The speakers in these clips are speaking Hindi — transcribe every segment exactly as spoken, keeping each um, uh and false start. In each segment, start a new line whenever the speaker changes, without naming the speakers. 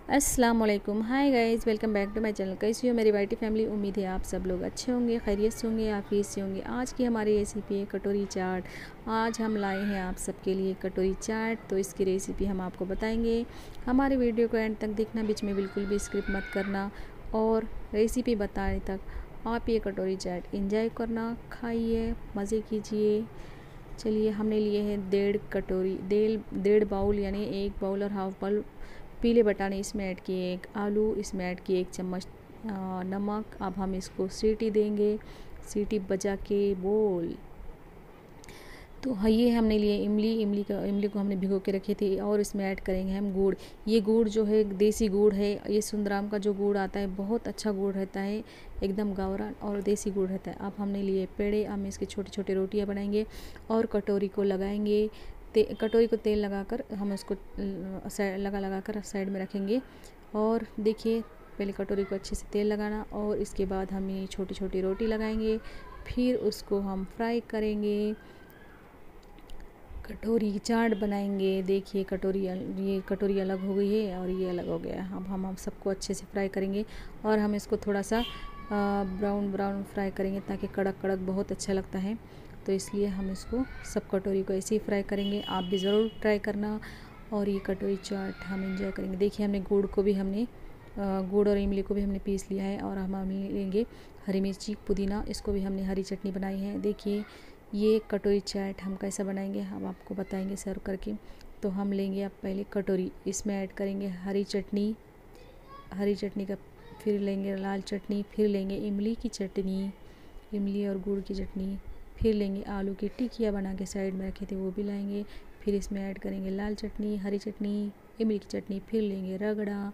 अस्सलाम वालेकुम, hi guys, welcome back to my channel. कैसी हो मेरी वाइटी फैमिली? उम्मीद है आप सब लोग अच्छे होंगे, खैरियत से होंगे, आफियत से होंगे। आज की हमारी रेसिपी है कटोरी चाट। आज हम लाए हैं आप सबके लिए कटोरी चाट। तो इसकी रेसिपी हम आपको बताएंगे। हमारे वीडियो को एंड तक देखना, बीच में बिल्कुल भी स्किप मत करना। और रेसिपी बताने तक आप ये कटोरी चाट इंजॉय करना, खाइए, मज़े कीजिए। चलिए, हमने लिए हैं डेढ़ कटोरी डेढ़ डेढ़ बाउल यानी एक बाउल और हाफ बाउल पीले बटाने इसमें ऐड किए, एक आलू इसमें ऐड किए, एक चम्मच नमक। अब हम इसको सीटी देंगे, सीटी बजा के बोल। तो हाँ, ये हमने लिए इमली इमली का इमली को हमने भिगो के रखी थी। और इसमें ऐड करेंगे हम गुड़। ये गुड़ जो है देसी गुड़ है। ये सुंदराम का जो गुड़ आता है बहुत अच्छा गुड़ रहता है, एकदम गावरान और देसी गुड़ रहता है। अब हमने लिए पेड़े, हम इसकी छोटी छोटी रोटियां बनाएंगे और कटोरी को लगाएंगे। ते कटोरी को तेल लगाकर हम उसको लगा लगा कर साइड में रखेंगे। और देखिए, पहले कटोरी को अच्छे से तेल लगाना और इसके बाद हम ये छोटी छोटी रोटी लगाएंगे, फिर उसको हम फ्राई करेंगे, कटोरी चाट बनाएंगे। देखिए, कटोरी ये कटोरी अलग हो गई है और ये अलग हो गया। अब हम हम सबको अच्छे से फ्राई करेंगे और हम इसको थोड़ा सा ब्राउन ब्राउन फ्राई करेंगे ताकि कड़क कड़क बहुत अच्छा लगता है। तो इसलिए हम इसको सब कटोरी को ऐसे ही फ्राई करेंगे। आप भी ज़रूर ट्राई करना और ये कटोरी चाट हम इंजॉय करेंगे। देखिए, हमने गुड़ को भी हमने गुड़ और इमली को भी हमने पीस लिया है। और हम हम लेंगे हरी मिर्ची, पुदीना, इसको भी हमने हरी चटनी बनाई है। देखिए, ये कटोरी चाट हम कैसा बनाएंगे हम आपको बताएंगे सर्व करके। तो हम लेंगे अब पहले कटोरी, इसमें ऐड करेंगे हरी चटनी, हरी चटनी का फिर लेंगे लाल चटनी, फिर लेंगे इमली की चटनी, इमली और गुड़ की चटनी, फिर लेंगे आलू की टिकिया बना के साइड में रखे थे वो भी लाएंगे। फिर इसमें ऐड करेंगे लाल चटनी, हरी चटनी, इमली की चटनी, फिर लेंगे रगड़ा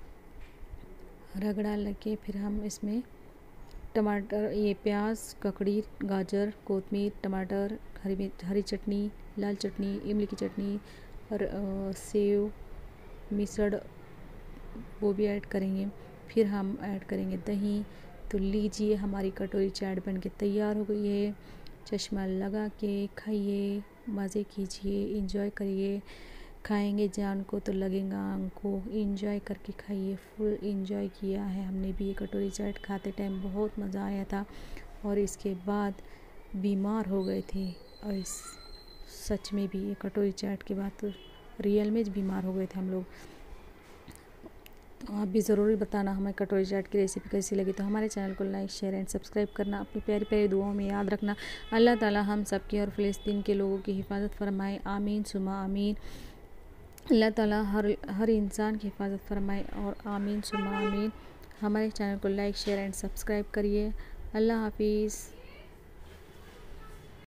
रगड़ा लगे। फिर हम इसमें टमाटर, ये प्याज, ककड़ी, गाजर, कोतमीर, टमाटर, हरी मिर्च, हरी चटनी, लाल चटनी, इमली की चटनी और सेव, मिसड़ वो भी ऐड करेंगे। फिर हम ऐड करेंगे दही। तो लीजिए, हमारी कटोरी चाट बन के तैयार हो गई है। चश्मा लगा के खाइए, मज़े कीजिए, इंजॉय करिए। खाएंगे जान को तो लगेगा आंख को। इंजॉय करके खाइए, फुल इंजॉय किया है हमने भी। ये कटोरी चाट खाते टाइम बहुत मज़ा आया था और इसके बाद बीमार हो गए थे। और इस सच में भी ये कटोरी चाट के बाद तो रियल में बीमार हो गए थे हम लोग। तो आप भी ज़रूर बताना हमें कटोरी चाट की रेसिपी कैसी लगी। तो हमारे चैनल को लाइक, शेयर एंड सब्सक्राइब करना। अपनी प्यारी प्यारी दुआओं में याद रखना। अल्लाह ताला हम सब की और फ़िलिस्तीन के लोगों की हिफाजत फरमाए, आमीन सुमा आमीन। अल्लाह ताला हर हर इंसान की हिफाजत फरमाए और आमीन सुमा आमीन। हमारे चैनल को लाइक, शेयर एंड सब्सक्राइब करिए। अल्लाह हाफिज़।